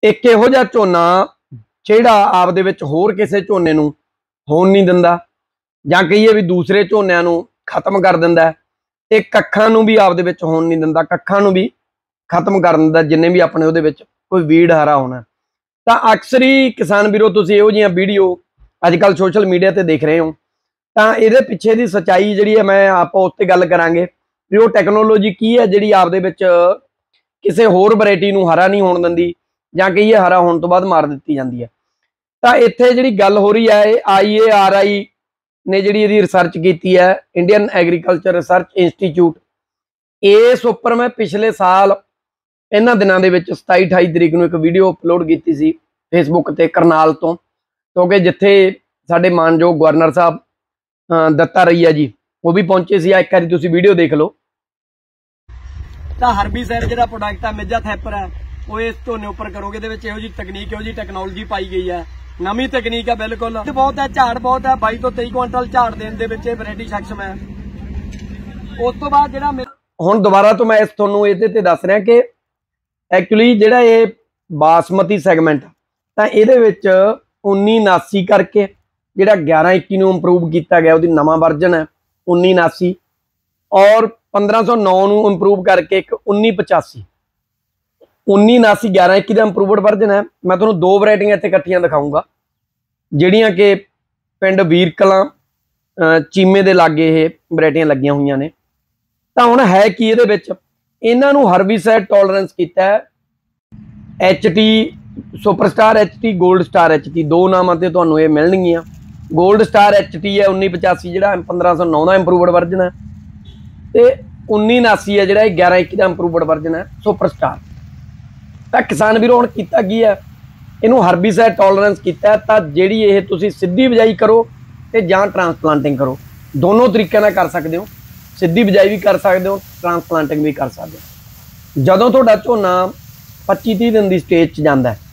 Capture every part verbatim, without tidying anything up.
एक इहो जिहा झोना जिहड़ा आपदे विच होर किसे झोने नूं होण नहीं दिंदा, जां कहीए भी दूसरे झोनिਆਂ नूं खत्म कर दिंदा है, ते कक्खां नूं भी आपदे विच होण नहीं दिंदा, कक्खां नूं भी खत्म कर दिंदा जिन्ने भी अपने उहदे विच कोई वीड़ हरा होना। तां अक्सर ही किसान वीरों तुसीं इहो जिहियां वीडियो अजकल सोशल मीडिया ते देख रहे हो, तां इहदे पिछे दी सच्चाई जिहड़ी है मैं आपां उस ते गल करांगे भी वो टैक्नोलॉजी की है जिहड़ी आपदे विच किसी होर वैरायटी नूं हरा नहीं होण दिंदी, जां कहीए हरा होण तो बाद मार दित्ती जांदी है। तां इत्थे जिहड़ी गल हो रही है आई ए आर आई ने जिहड़ी इहदी रिसर्च कीती है, इंडियन एग्रीकल्चर रिसर्च इंस्टीट्यूट, इस उपर मैं पिछले साल इन्हां दिनां दे विच सताई अठाई तरीक नूं एक वीडियो अपलोड की सी फेसबुक ते करनाल तो, क्योंकि जिथे साडे मानयोग गवर्नर साहब दत्ता रईया जी वो भी पहुंचे सी। एक बारी तुसीं वीडियो देख लो। तां हरबीसाइड जिहड़ा प्रोडक्ट है मिर्जा थैपर है वो इस झोने उपर करोगे, इहदे विच इहो जी तकनीक इहो जी टैक्नोलॉजी पाई गई है, नवीं तकनीक है बिल्कुल, बहुत है झाड़ बहुत है, बाई तो तेई क्विंटल झाड़ देण दे विच वैरायटी सक्षम है। उस तो बाद जिहड़ा हुण दोबारा तो मैं इस तुहानूं इहदे ते दस रहा कि एक्चुअली जिहड़ा ये बासमती सैगमेंट तां इहदे विच उन्नी उनासी करके जिहड़ा ग्यारह इक्की नूं इंप्रूव किया गया, उहदी नवां वर्जन है उन्नी उनासी, और पंद्रह सौ नौ नूं इंप्रूव करके एक उन्नी पचासी, उन्नी उनासी ग्यारह इक्की का इंप्रूवड वर्जन है। मैं तुहानूं दो वैरायटियां इत्थे इकट्ठियां दिखाऊंगा जिहड़ियां कि पिंड वीर कलां चीमे दे लागे ये वैरायटियां लगियां हुईयां ने। तां हुण है कि इहदे विच इन्हां नूं हरबीसाइड टॉलरेंस कीता है H T super star H T gold star H T, दो नामां ते तुहानूं ये मिलणगियां। गोल्ड स्टार एच टी है उन्नी पचासी जिहड़ा पंद्रह सौ नौ का इंप्रूवड वर्जन है, तो उन्नी उनासी है जिहड़ा ग्यारह इक्की का इंप्रूवड वर्जन है सुपर स्टार। तो किसान वीरों हुण कीता की है, इनू हरबीसाइड टॉलरेंस कीता है, तां जिहड़ी ये तुसीं सीधी बिजाई करो ते जां ट्रांसप्लांटिंग करो, दोनों तरीके नाल कर सकदे हो, सीधी बिजाई भी कर सकदे हो, ट्रांसप्लांटिंग भी कर सकदे हो। जदों तुहाडा झोना पच्ची तीह दिन की स्टेज च जांदा है,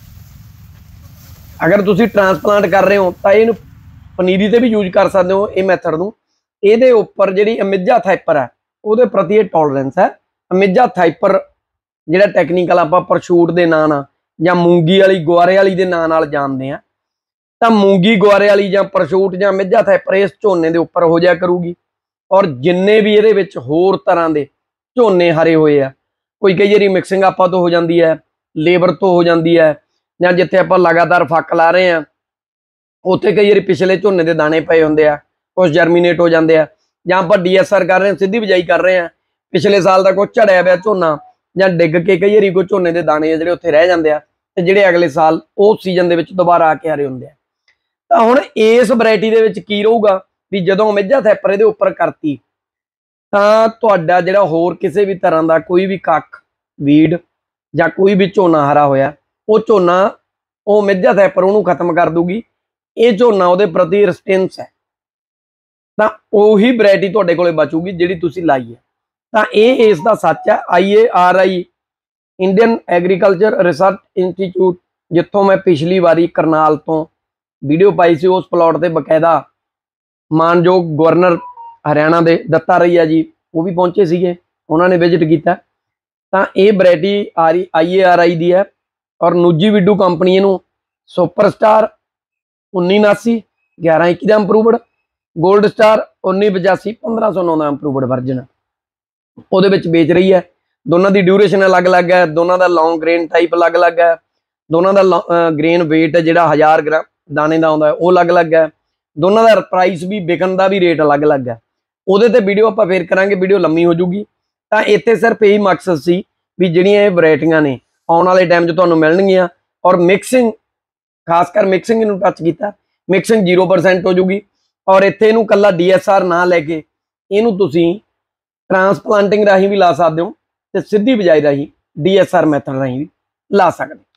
अगर तुसीं ट्रांसप्लांट कर रहे हो तो इहनूं पनीरी ते भी यूज कर सकते हो। ये मैथड नूं इहदे उपर जिहड़ी अमिजा थाइपर है उहदे प्रति ये टॉलरेंस है। अमिजा थाइपर जिहड़ा टैक्नीकल आपां परशूट दे नां नाल जां मूंगी वाली गुआरे वाली दे नां नाल जानदे आ, तां मूंगी गुआरे वाली जां परशूट जां अमिजा थाइपर इस झोने दे उपर हो जाया करूगी। और जिन्ने भी इहदे विच होर तरह दे झोने हरे होए आ, कोई कई वारी मिक्सिंग आपां तो हो जाती है, लेबर तो हो जाती है, जां जिथे आपां लगातार फक ला रहे हैं उत्थे कई वारी पिछले झोने के दाने पे होंदे आ, कुछ जर्मीनेट हो जाते हैं, जां आपां डी एस आर कर रहे हैं, सीधी बिजाई कर रहे हैं, पिछले साल का कुछ झड़िया पिया झोना जां डिग के कई वारी कोई झोने के दाने जिहड़े उत्थे रह जाते हैं, ते जिहड़े अगले साल उस सीजन दे विच दोबारा आके हरे हुंदे आ। तां हुण इस वैरायटी दे विच की रहूगा भी जदों मिर्जा थैपर इहदे उपर करती तां तुहाडा जिहड़ा होर किसी भी तरह का कोई भी कख वीड जां कोई भी झोना हरा होया वो झोना वो मिर्जा थैपर उहनूं खत्म कर दूगी। ये झोना उहदे प्रति रिस्टेंस है, तां उही वैरायटी तुहाडे कोले बचूगी जिहड़ी तुसीं लाई है। तां ये इसदा सच है। I A R I Indian agriculture research institute जिथों मैं पिछली बारी करनाल तो वीडियो पाई सी, उस प्लॉट से बकायदा मानयोग गवर्नर हरियाणा के दत्ता रईया जी वो भी पहुंचे सीगे, उन्होंने विजिट किया। तां ये वैरायटी आरी आई ए आर आई दी है और नूजी विडू कंपनी नूं सुपर स्टार उन्नी उनासी ग्यारह इक्की का इंप्रूवड, गोल्ड स्टार उन्नी पचासी पंद्रह सौ नौ का इंप्रूवड वर्जन वो बेच रही है। दोनों की ड्यूरेशन अलग अलग है, दोनों का लॉन्ग ग्रेन टाइप अलग अलग है, दोनों का ग्रेन वेट जो हज़ार ग्राम दाने का आता है वो अलग अलग है, दोनों का प्राइस भी बिकन का भी रेट अलग अलग है। वो वीडियो आप फिर करांगे, वीडियो लंबी हो जूगी। तो इत्थे सिर्फ यही मकसद सी भी जिहड़ियां वैरायटियां ने आने वाले टाइम च तुहानूं मिलणगियां, और मिक्सिंग खासकर मिक्सिंग नूं टच किया, मिक्सिंग जीरो परसेंट हो जूगी। और इत्थे इहनूं कल्ला डी एस आर ना लैके इहनूं तुसीं ट्रांसप्लांटिंग राही भी ला सकते हो, तो सीधी बिजाई राही डी एस आर मैथड राही भी ला सकते।